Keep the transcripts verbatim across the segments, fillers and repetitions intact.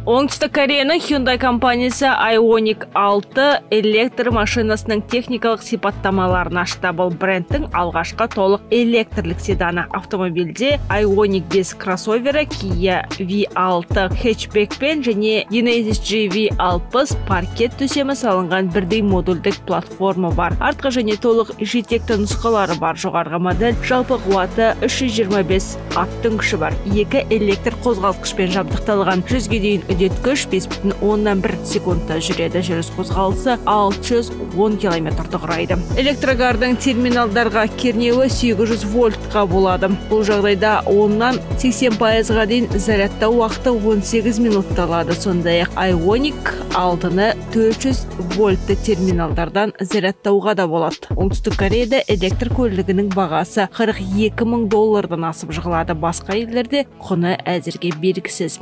Оңтүстік Кореяның Hyundai компаниясы Ioniq алты электр машинасының техникалық сипаттамаларын ашты. Бұл брендтің алғашқы толық электрлік седаны. Автомобильде Ioniq бес кроссовері, Kia ви алты хэтчбекпен және Genesis джи ви алпыс паркет төсемі салынған бірдей модульдік платформа бар. Артқы және толық жетекті нұсқалары бар. Жоғарғы модель жалпы қуаты үш жүз жиырма бес аттың күші бар. Екі электр қозғалтқышпен жабдықталған. жүзге дейін үдеткіш бес бүтін оннан бір секундта жүреді. Жүріс қозғалысы алты жүз он километрді құрайды. Электрогардың терминалдарға кернеуі сегіз жүз вольтқа болады. Бұл жағдайда оннан сексен пайызға дейін зарядтау уақыты он сегіз минутты алады. Сондай-ақ Ioniq алтыны төрт жүз вольтты терминалдардан зарядтауға да болады. Оңтүстік Кореяда электр көлігінің бағасы қырық екі мың доллардан асып жығылады. Басқа елдерде құны әзірге белгісіз.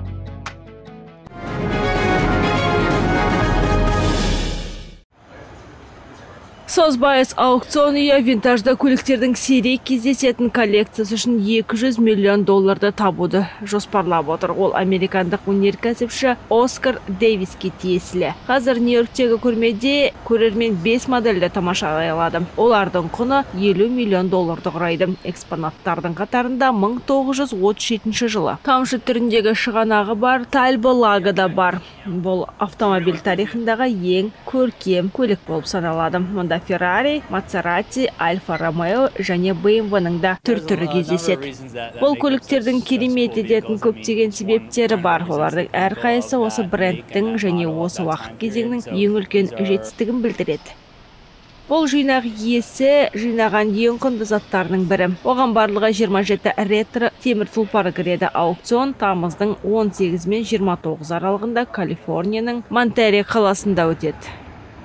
Созбайыс аукцион үйі винтажды көліктердің сирек кездесетін коллекциясы үшін екі жүз миллион долларды табуды жоспарлап отыр. Ол американдық өнеркәсіпші Оскар Дэвиске тиесілі. Қазір Нью-Йорктегі көрмеде көрермен бес модельді тамашалай алады. Олардың құны елу миллион долларды құрайды. Экспонаттардың қатарында мың тоғыз жүз отыз жетінші жылы тамшы түріндегі шығанағы бар, Тальбо Лаго да бар. Бұл автомобиль тарихындағы ең көркем көлік болып саналады. Мұнда Ferrari, Maserati, Alfa Romeo және бэ эм вэ-ның да түр-түрі кездеседі. Бұл көліктердің керемет ететін көптеген себептері бар. Олардың әрқайсысы осы брендтің және осы уақыт кезеңнің ең үлкен жетістігін білдіреді. Бұл жинақ иесі жинаған ең құнды заттарының бірі. Оған барлығы жиырма жеті ретро темір тұлпары кіреді. Аукцион тамыздың он сегізі мен жиырма тоғызы аралығында Калифорнияның Монтерей қаласында өтеді.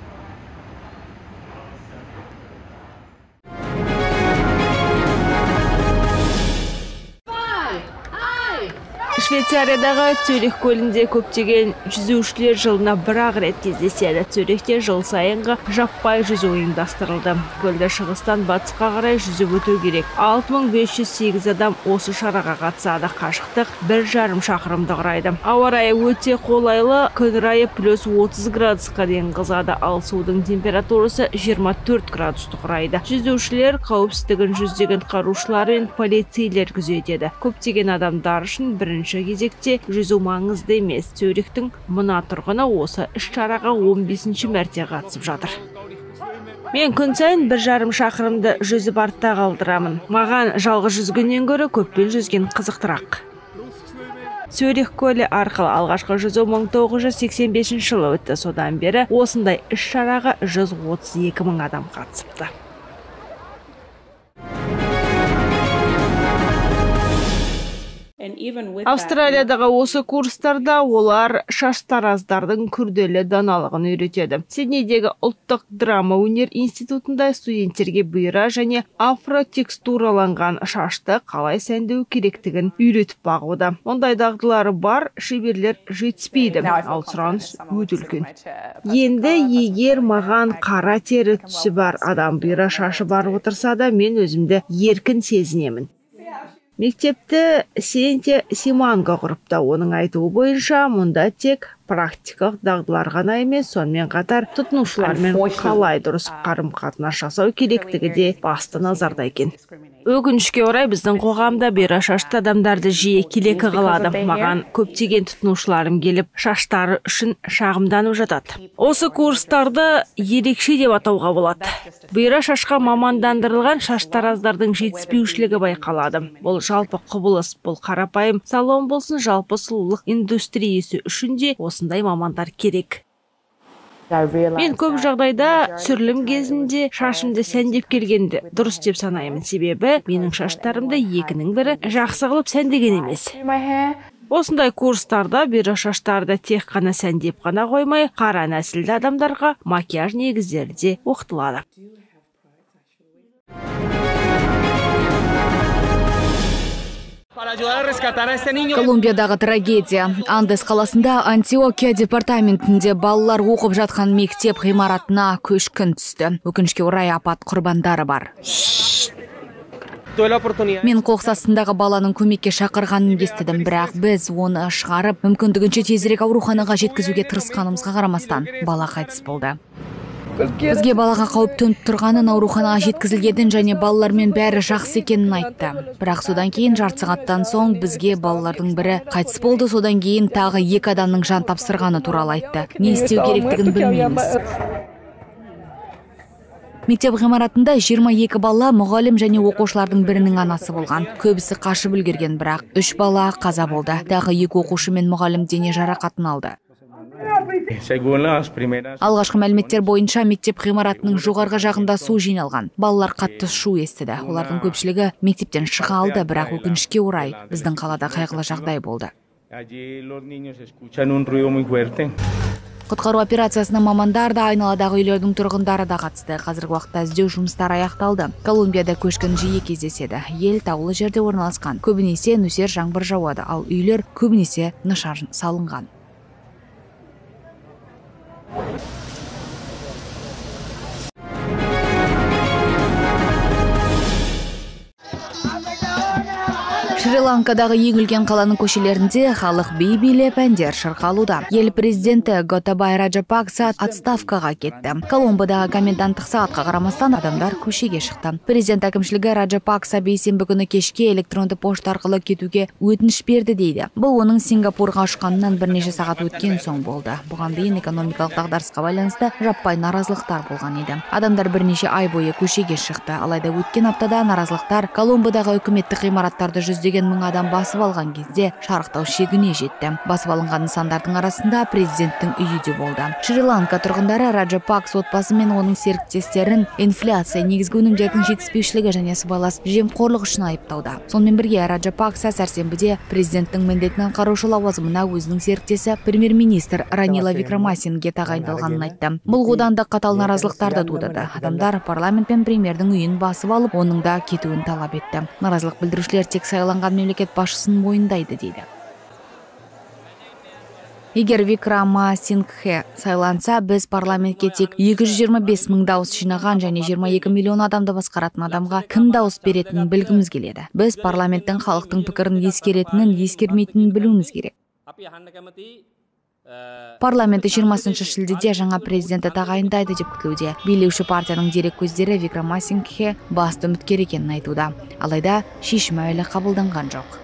Швейцариядағы Цюрих көлінде көптеген жүзушілер жылына бір-ақ рет кездеседі. Цюрихте жыл сайынғы жаппай жүзу ұйымдастырылды. Көлді шығыстан батысқа қарай жүзіп өту керек. алты мың бес жүз сегіз адам осы шараға қатысады. Қашықтық бір жарым шақырымды құрайды. Ауа райы өте қолайлы, күн райы плюс отыз градусқа дейін қызады, ал судың температурасы жиырма төрт градусты құрайды. Жүзушілер қауіпсіздігін жүздеген құтқарушылар мен полицейлер күзетеді. Көптеген адамдар үшін бірінші кезекте жүзу маңызды емес. Цюрихтің мына тұрғыны осы іс-шараға он бесінші мәрте қатысып жатыр. Мен күн сайын бір жарым шақырымды жүзіп артта қалдырамын. Маған жалғыз жүзгеннен гөрі көппен жүзген қызықтырақ. Цюрих көлі арқылы алғашқы жүзу мың тоғыз жүз сексен бесінші жылы өтті. Содан бері осындай іс-шараға жүз отыз екі мың адам қатысыпты. Австралиядағы осы курстарда олар шаштараздардың күрделі даналығын үйретеді. Сиднейдегі ұлттық драма өнер институтында студенттерге бұйра және афротекстураланған шашты қалай сәндеу керектігін үйретіп бағуда. Ондай дағдылары бар шеберлер жетіспейді, ал сұраныс өте үлкен. Енді егер маған қара тері түсі бар адам бұйра шашы бар отырса да, мен өзімді еркін сезінемін. Мектепті Сенте Симанға құрыпта. Оның айтуы бойынша, мұнда тек практикалық дағдылар ғана емес, сонымен қатар тұтынушылармен қалай дұрыс қарым-қатынас жасау керектігі де басты назарда екен. Өкінішке орай біздің қоғамда бұйра шашты адамдарды жиі келекі қылады. Маған көптеген тұтынушыларым келіп, шаштары үшін шағымданып жатады. Осы курстарды ерекше деп атауға болады. Бұйра шашқа мамандандырылған шаштараздардың жетіспеушілігі байқалады. Бұл жалпы құбылыс, бұл қарапайым салон болсын, жалпы сұлулық индустриясы үшін де осындай мамандар керек. Мен көп жағдайда түсірілім кезінде шашымды сәндеп келгенді дұрыс деп санаймын. Себебі менің шаштарымды екінің бірі жақсы қылып сәндеген емес. Осындай курстарда бұйра шаштарды тек қана сәндеп қана қоймай, қара нәсілді адамдарға макияж негіздері де оқытылады. Колумбиядағы трагедия. Андес қаласында Антиокия департаментінде балалар оқып жатқан мектеп ғимаратына көшкін түсті. Өкінішке орай апат құрбандары бар. Мен Қоқсасындағы баланың көмекке шақырғанын естідім, бірақ біз оны шығарып, мүмкіндігінше тезірек ауруханаға жеткізуге тырысқанымызға қарамастан бала қайтыс болды. Бізге балаға қауіп төніп тұрғанын, ауруханаға жеткізілгенін және балалармен бәрі жақсы екенін айтты. Бірақ содан кейін жарты сағаттан соң бізге балалардың бірі қайтыс болды, содан кейін тағы екі адамның жан тапсырғаны туралы айтты. Не істеу керектігін білмейміз. Мектеп ғимаратында жиырма екі бала, мұғалім және оқушылардың бірінің анасы болған. Көбісі қашып үлгерген, бірақ үш бала қаза болды. Тағы екі оқушы мен мұғалім дене жарақатын алды. Алғашқы мәліметтер бойынша мектеп ғимаратының жоғарғы жағында су жиналған. Балалар қатты шу естіді. Олардың көпшілігі мектептен шыға алды, бірақ өкінішке орай біздің қалада қайғылы жағдай болды. Құтқару операциясына мамандар да, айналадағы үйлердің тұрғындары да қатысты. Қазіргі уақытта іздеу жұмыстары аяқталды. Колумбияда көшкін жиі кездеседі. Ел таулы жерде орналасқан. Көбінесе нөсер жаңбыр жауады, ал үйлер көбінесе нашар салынған. Шри-Ланкадағы ең үлкен қаланың көшелерінде халық би билеп, әндер шырқалуда. Ел президенті Готабая Раджапакса отставкаға кетті. Колумбиядағы коменданттық сағатқа қарамастан адамдар көшеге шықты. Президент әкімшілігі Раджапакса бейсенбі күні кешке электронды пошта арқылы кетуге өтініш берді дейді. Бұл оның Сингапурға ұшқанынан бірнеше сағат өткен соң болды. Бұған дейін экономикалық дағдарысқа байланысты жаппай наразылықтар болған еді. Адамдар бірнеше ай бойы көшеге шықты. Алайда өткен аптада наразылықтар Колумбиядағы үкіметтік ғимараттарды жүздеген мың адам басып алған кезде шарықтау шегіне жетті. Басып алынған нысандардың арасында президенттің үйі де болды. Шри-Ланка тұрғындары Раджапакс отбасы мен оның серіктестерін инфляция, негізгі өнімдердің жетіспеушілігі және сыбайлас жемқорлық үшін айыптауда. Сонымен бірге Раджапакса сәрсенбіде президенттің міндетін атқарушы лауазымына өзінің серіктесі премьер-министр Ранила Викрамасинге тағайындалғанын айтты. Бұл одан да қатал наразылықтарды тудырды. Адамдар парламент пен премьердің үйін басып алып, оның да кетуін талап етті. Наразылық білдірушілер тек сайланған мемлекет басшысын мойындайды дейді. Егер Викрамасингхе сайланса, біз парламентке тек екі жүз жиырма бес мың дауыс жинаған және жиырма екі миллион адамды басқаратын адамға кім дауыс беретінін білгіміз келеді. Біз парламенттің халықтың пікірін ескеретінін, ескермейтінін білуіміз керек. Парламенті жиырмасыншы шілдеде жаңа президенті тағайындайды деп күтілуде. Билеуші партияның дерек көздері Викрамасингхе басты үміткер екенін айтуда. Алайда шешім әлі қабылданған жоқ.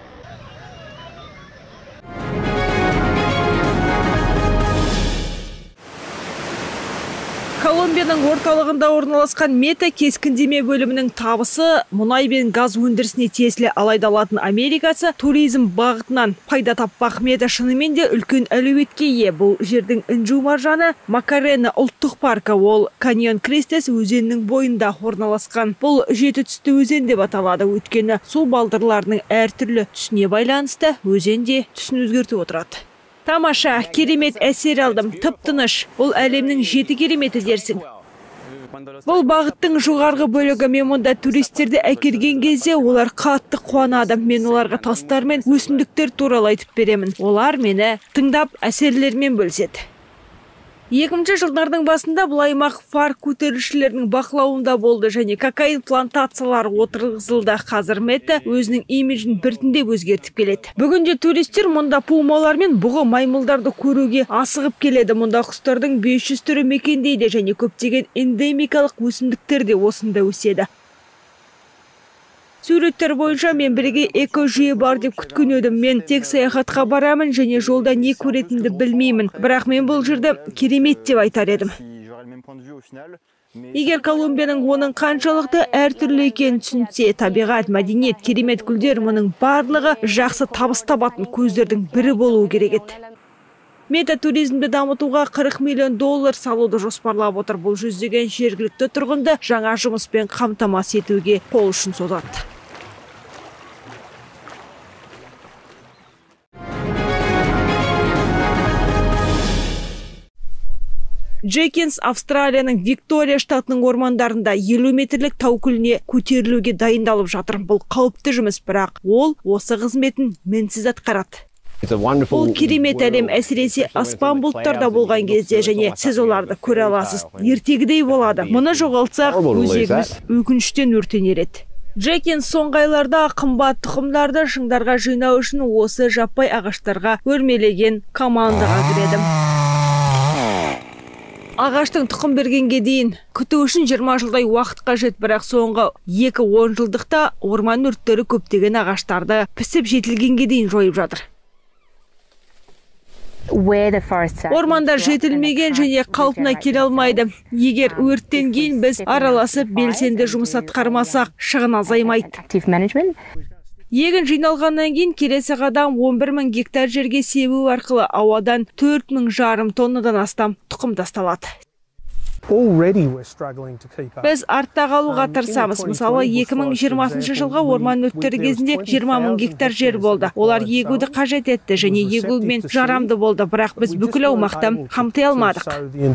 Колумбияның орталығында орналасқан мета кескіндеме бөлімінің табысы мұнай бен газ өндірісіне тиесілі, алайда Латын Америкасы туризм бағытынан пайда таппақ. Мета шынымен де үлкен әлеуетке ие. Бұл жердің інжу маржаны Макарена ұлттық паркі, ол Каньон Крестес өзенінің бойында орналасқан. Бұл жеті түсті өзен деп аталады, өйткені су балдырларының әртүрлі түсіне байланысты өзенде түсін өзгертіп отырады. Тамаша, керемет әсер алдым, тып-тыныш. Бұл әлемнің жеті кереметі дерсің. Бұл бағыттың жоғарғы бөлігі. Мен мұнда туристерді әкелген кезде олар қатты қуанады. Мен оларға тастар мен өсімдіктер туралы айтып беремін. Олар мені тыңдап әсерлермен бөліседі. екінші жылдардың басында бұл аймақ фар көтерілісшілерінің бақылауында болды және кокаин плантациялары отырғызылды. Қазір мета өзінің имиджін біртіндеп өзгертіп келеді. Бүгінде туристер мұнда пумалар мен бұғы маймылдарды көруге асығып келеді. Мұнда құстардың бес жүз түрі мекендейді және көптеген эндемикалық өсімдіктер де осында өседі. Суреттер бойынша мен бірге эко-жүйе бар деп күткен едім. Мен тек саяхатқа барамын және жолда не көретінді білмеймін. Бірақ мен бұл жерді керемет деп айтар едім. Егер Колумбияның оның қаншалықты әртүрлі екенін түсінсе, табиғат, мәдениет, керемет гүлдер, мұның барлығы жақсы табыс табатын көздердің бірі болуы керек еді. Мета туризмді дамытуға қырық миллион доллар салуды жоспарлап отыр. Бұл жүздеген жергілікті тұрғынды жаңа жұмыспен қамтамасыз етуге қол ұшын созады. Джекинс Австралияның Виктория штатының ормандарында елу метрлік тау күліне көтерілуге дайындалып жатыр. Бұл қауіпті жұмыс, бірақ ол осы қызметін мінсіз атқарады. Ол керемет әлем, әсіресе аспан бұлттарда болған кезде, және сіз оларды көре аласыз. Ертегідей болады. Мұны жоғалтсақ, өзегіміз өкініштен өртенер еді. Джекин соңғы айларда қымбат тұқымдарды шыңдарға жинау үшін осы жаппай ағаштарға өрмелеген командаға кіреді. Ағаштың тұқым бергенге дейін күту үшін жиырма жылдай уақыт қажет, бірақ соңғы екі он жылдықта орман өрттері көптеген ағаштарды пісіп жетілгенге дейін жойып жатыр. Ормандар жетілмеген және қалпына келе алмайды. Егер өрттен кейін біз араласып белсенді жұмыс атқармасақ, шығын азаймайды. Егін жиналғаннан кейін келесі қадам он бір мың гектар жерге себу арқылы ауадан төрт мың жарым тоннадан астам тұқым тасталады. Біз артта қалуға тырысамыз. Мысалы, екі мың жиырмасыншы жылға орман өрттері кезінде жиырма мың гектар жер болды. Олар егуді қажет етті және егумен жарамды болды, бірақ біз бүкіл аумақты қамтай алмадық.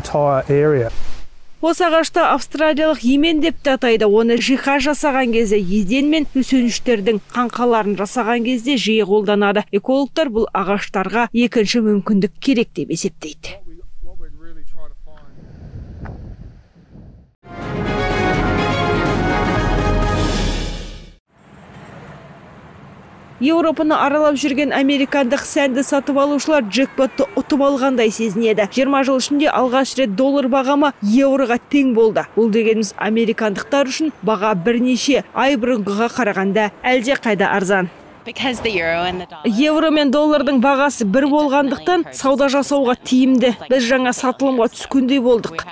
Осы ағашты австралиялық емен деп те атайды. Оны жиһаз жасаған кезде, еден мен төсеніштердің қаңқаларын жасаған кезде жиі қолданады. Экологтар бұл ағаштарға екінші мүмкіндік керек деп есептейді. Еуропаны аралап жүрген американдық сәнді сатып алушылар джекпотты ұтып алғандай сезінеді. жиырма жыл ішінде алғаш рет доллар бағамы еуроға тең болды. Бұл дегеніміз американдықтар үшін баға бірнеше ай бұрынғыға қарағанда әлде қайда арзан. Евро мен доллардың бағасы бір болғандықтан сауда жасауға тиімді. Біз жаңа сатылымға түскендей болдық.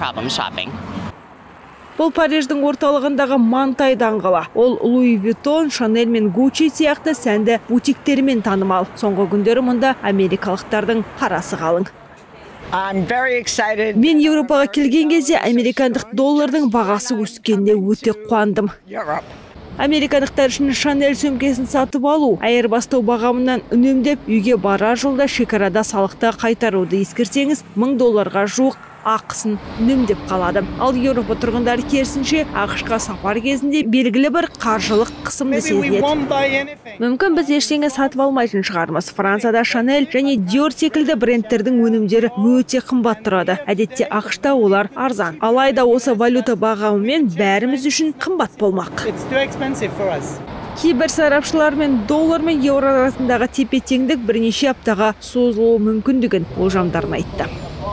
Бұл Париждің орталығындағы Мантай даңғылы. Ол Луи Виттон, Шанель мен Гуччи сияқты сәнді бутиктерімен танымал. Соңғы күндері мұнда америкалықтардың қарасы қалың. Мен Еуропаға келген кезде американдық доллардың бағасы өскенде өте қуандым. Американдықтар үшін Шанель сөмкесін сатып алу, айырбастау бағамынан үнемдеп, үйге барар жолда шекарада салықты қайтаруды ескерсеңіз, мың долларға жуық ақысын үнемдеп қалады. Ал Еуропа тұрғындары керісінше ақшқа сапар кезінде белгілі бір қаржылық қысымды сезінеді. Мүмкін біз ештеңе сатып алмайтын шығармыз. Францияда Шанель және Диор секілді брендтердің өнімдері өте қымбат тұрады. Әдетте ақшта олар арзан. Алайда осы валюта бағамымен бәріміз үшін қымбат болмақ. Кейбір сарапшылар мен доллар мен еуро арасындағы тепе-теңдік бірнеше аптаға созылуы мүмкіндігін болжамдарын айтты.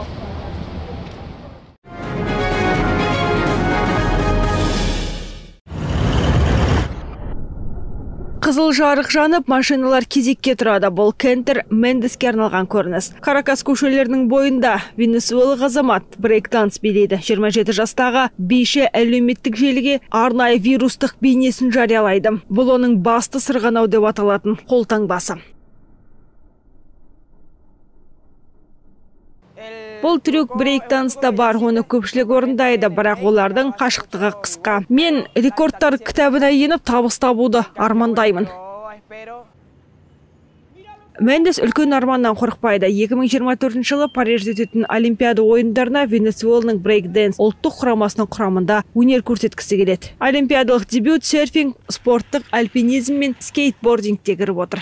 Қызыл жарық жанып, машиналар кезекке тұрады. Бұл Кентер Мендеске арналған көрініс. Каракас көшелерінің бойында венесуэлалық азамат брейк-данс билейді. жиырма жеті жастағы биші әлеуметтік желіге арнайы вирустық бейнесін жариялайды. Бұл оның басты сырғанау деп аталатын қолтаңбасы. Бұл трюк брейк-данста бар, оны көпшілік орындайды, бірақ олардың қашықтығы қысқа. Мен рекордтар кітабына еніп табыс табуды армандаймын. Мендес үлкен арманнан қорықпайды. екі мың жиырма төртінші жылы Парижде өтетін Олимпиада ойындарына Венесуэланың брейк-дэнс ұлттық құрамасының құрамында өнер көрсеткісі келеді. Олимпиадалық дебют серфинг, спорттық альпинизм мен скейтбордингте кіріп отыр.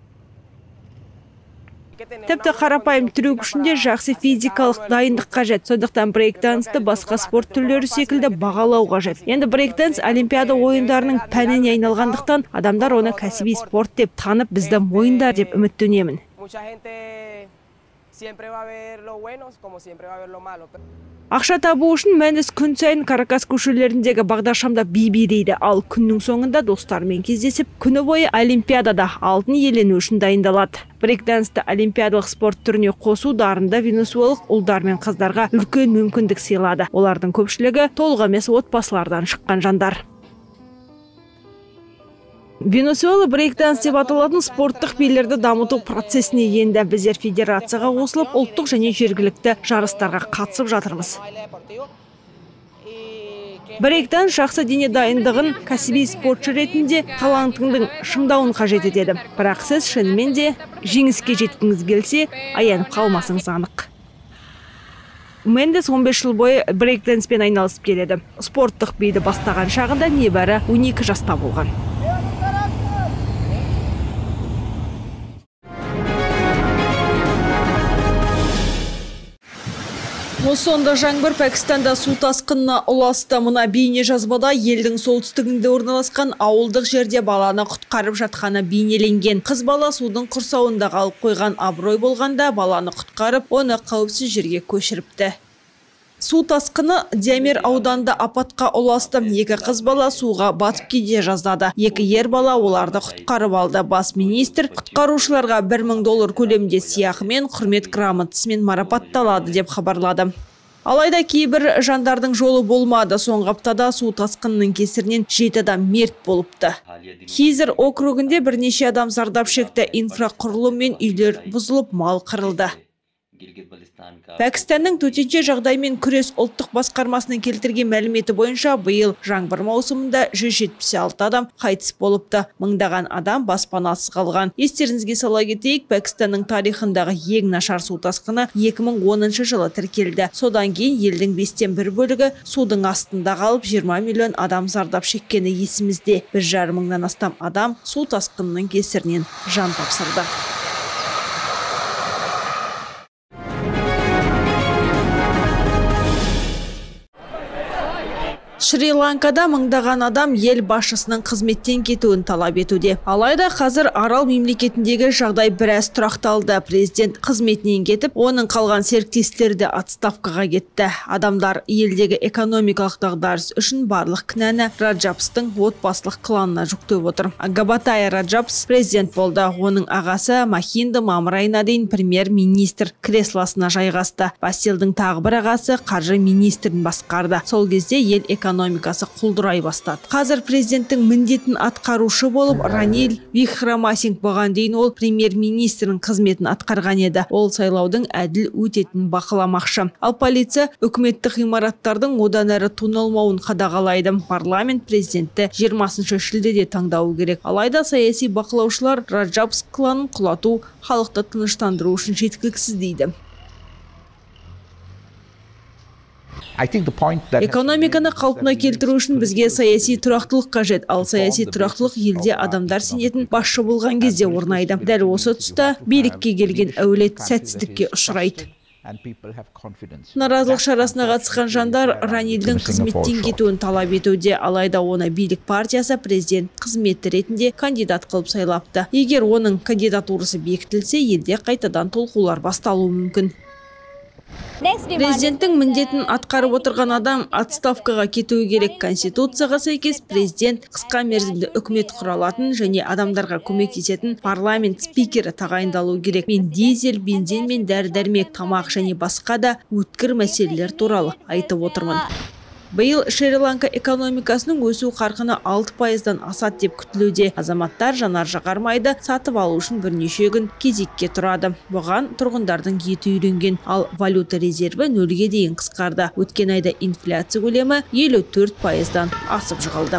Тіпті қарапайым трюк үшінде жақсы физикалық дайындық қажет. Сондықтан брейк-дансты басқа спорт түрлері секілді бағалау қажет. Енді брейк-данс Олимпиада ойындарының пәніне айналғандықтан адамдар оны кәсіби спорт деп танып, бізді мойындар деп үміттенемін. Ақша табу үшін Мендес күн сайын Каракас көшелеріндегі бағдаршамда би билейді, ал күннің соңында достарымен кездесіп, күні бойы Олимпиадада алтын иелену үшін дайындалады. Брейк-дансты олимпиадалық спорт түріне қосу дарында венесуэлалық ұлдар мен қыздарға үлкен мүмкіндік сыйлады. Олардың көпшілігі толық емес отбасылардан шыққан жандар. Венесуэла брейк-данс деп аталатын спорттық билерді дамыту процесіне енді. Біздер федерацияға қосылып, ұлттық және жергілікті жарыстарға қатысып жатырмыз. Брейк-данс жақсы дене дайындығын кәсіби спортшы ретінде талантыңның шыңдауын қажет етеді. Бірақ сіз шынымен де жеңіске жеткіңіз келсе, аянып қалмасыңыз анық. Мендес он бес жыл бойы брейк-данспен айналысып келеді. Спорттық биді бастаған шағында небәрі он екі жаста болған. Мусонда жаңбыр Пәкістанда су тасқынына ұласты. Мына бейне жазбада елдің солтүстігінде орналасқан ауылдық жерде баланы құтқарып жатқаны бейнеленген. Қыз бала судың құрсауында қалып қойған, абырой болғанда баланы құтқарып, оны қауіпсіз жерге көшіріпті. Су тасқыны Диамер ауданында апатқа ұласты. Екі қыз бала суға батып кете жаздады. Екі ер бала оларды құтқарып алды. Бас министр құтқарушыларға бір мың доллар көлемде сыйақы мен құрмет грамотасымен марапатталады деп хабарлады. Алайда кейбір жандардың жолы болмады. Соңғы аптада су тасқынының кесірінен жеті адам мерт болыпты. Хизер округінде бірнеше адам зардап шекті. Инфрақұрылым мен үйлер бұзылып, мал қырылды. Пәкістанның төтенше жағдаймен күрес ұлттық басқармасының келтірген мәліметі бойынша биыл жаңбыр маусымында жүз жетпіс алты адам қайтыс болыпты. Мыңдаған адам баспанасыз қалған. Естеріңізге сала кетейік, Пәкістанның тарихындағы ең нашар су тасқыны екі мың оныншы жылы тіркелді. Содан кейін елдің бестен бір бөлігі судың астында қалып, жиырма миллион адам зардап шеккені есімізде. Бір жарым мыңнан астам адам су тасқынының кесірінен жан тапсырды. Шри-Ланкада мыңдаған адам ел басшысының қызметтен кетуін талап етуде. Алайда қазір арал мемлекетіндегі жағдай біраз тұрақталды. Президент қызметінен кетіп, оның қалған серіктестері де отставкаға кетті. Адамдар елдегі экономикалық дағдарыс үшін барлық кінәні Раджапкстың отбасылық кланына жүктеп отыр. Габатая Раджапкс президент болды. Оның ағасы Махинда мамыр айына дейін премьер-министр креслосына жайғасты. Бастелдің тағы бір ағасы қаржы министрін басқарды. Сол кезде ел экономикасы экономикасы құлдырай бастады. Қазір президенттің міндетін атқарушы болып Ранил Викрамасинг болған дейін ол премьер-министрдің қызметін атқарған еді. Ол сайлаудың әділ өтетінін бақыламақшы. Ал полиция үкіметтік ғимараттардың одан әрі тоналмауын қадағалайды. Парламент президентті жиырмасыншы шілдеде таңдауы керек. Алайда саяси бақылаушылар Раджапкс кланын құлату халықты тыныштандыру үшін жеткіліксіз дейді. Экономиканы қалпына келтіру үшін бізге саяси тұрақтылық қажет. Ал саяси тұрақтылық елде адамдар сенетін басшы болған кезде орнайды. Дәл осы тұста билікке келген әулет сәтсіздікке ұшырайды. Наразылық шарасына қатысқан жандар Ранилдің қызметтен кетуін талап етуде. Алайда оны билік партиясы президент қызметі ретінде кандидат қылып сайлапты. Егер оның кандидатурасы бекітілсе, елде қайтадан толқулар басталуы мүмкін. Президенттің міндетін атқарып отырған адам отставкаға кетуі керек. Конституцияға сәйкес президент қысқа мерзімді үкімет құралатын және адамдарға көмектесетін парламент спикері тағайындалу керек. Мен дизель, бензин мен дәрі-дәрмек, тамақ және басқа да өткір мәселелер туралы айтып отырмын. Биыл Шри-Ланка экономикасының өсу қарқыны алты пайыздан асады деп күтілуде. Азаматтар жанар-жағар майды сатып алу үшін бірнеше күн кезекке тұрады. Бұған тұрғындардың еті үйренген, ал валюта резерві нөлге дейін қысқарды. Өткен айда инфляция көлемі елу төрт пайыздан асып жығылды.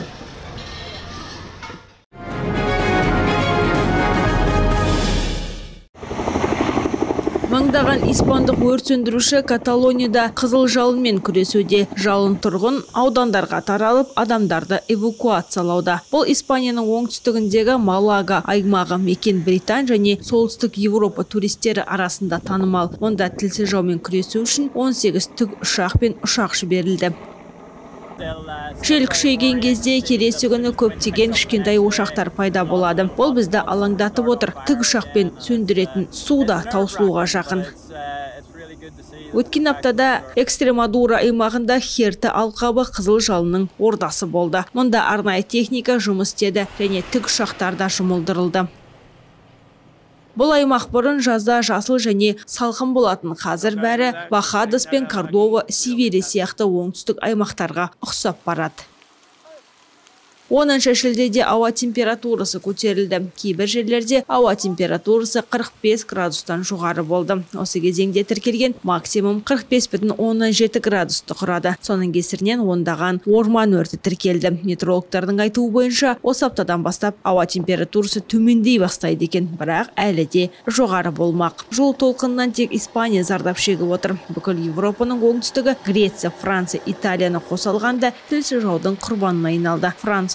Мыңдаған испандық өрт сөндіруші Каталонияда қызыл жалынмен күресуде. Жалын тұрғын аудандарға таралып, адамдарды эвакуациялауда. Бұл Испанияның оңтүстігіндегі Малага аймағы, мекен Британ және солтүстік Европа туристері арасында танымал. Онда тілсіз жаумен күресу үшін он сегіз тік ұшақ пен ұшақ жіберілді. Жел күшейген кезде келесі күні көптеген кішкентай ошақтар пайда болады. Бұл бізді алаңдатып отыр. Тік ұшақпен сөндіретін суда таусылуға жақын. Өткен аптада Экстремадура аймағында Херті алқабы қызыл жалынның ордасы болды. Мұнда арнайы техника жұмыс істеді және тік ұшақтарда жұмылдырылды. Бұл аймақ бұрын жазда жасыл және салқын болатын. Қазір бәрі Бахадос пен Кордова, Севере сияқты оңтүстік аймақтарға ұқсап барады. оныншы шілдеде ауа температурасы көтерілді. Кейбір жерлерде ауа температурасы қырық бес градустан жоғары болды. Осы кезеңде тіркелген максимум қырық бес бүтін оннан жеті градусты құрады. Соның кесірінен ондаған орман өрті тіркелді. Метеорологтардың айтуы бойынша, осы аптадан бастап ауа температурасы төмендей бастайды екен, бірақ әлі де жоғары болмақ. Жол толқынынан тек Испания зардап шегіп отыр. Бүкіл Европаның оңтүстігі, Греция, Франция, Италияны қоса алғанда тілсіз жаудың құрбанына айналды. Францияның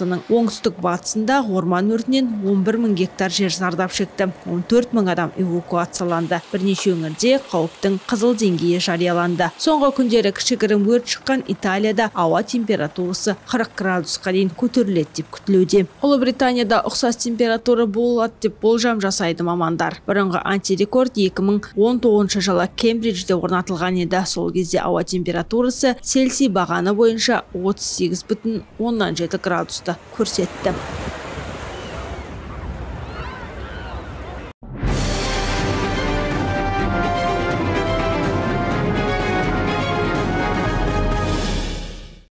штатының оңтүстік батысында орман өртінен он бір мың гектар жер зардап шекті. он төрт мың адам эвакуацияланды. Бірнеше өңірде қауіптің қызыл деңгейі жарияланды. Соңғы күндері кішігірім өрт шыққан Италияда ауа температурасы қырық градусқа дейін көтеріледі деп күтілуде. Ұлыбританияда ұқсас температура болады деп болжам жасайды мамандар. Бұрынғы антирекорд екі мың он тоғызыншы жылы Кембриджде орнатылған еді. Сол кезде ауа температурасы Цельсий бағаны бойынша отыз сегіз бүтін оннан жеті градусты көрсетті.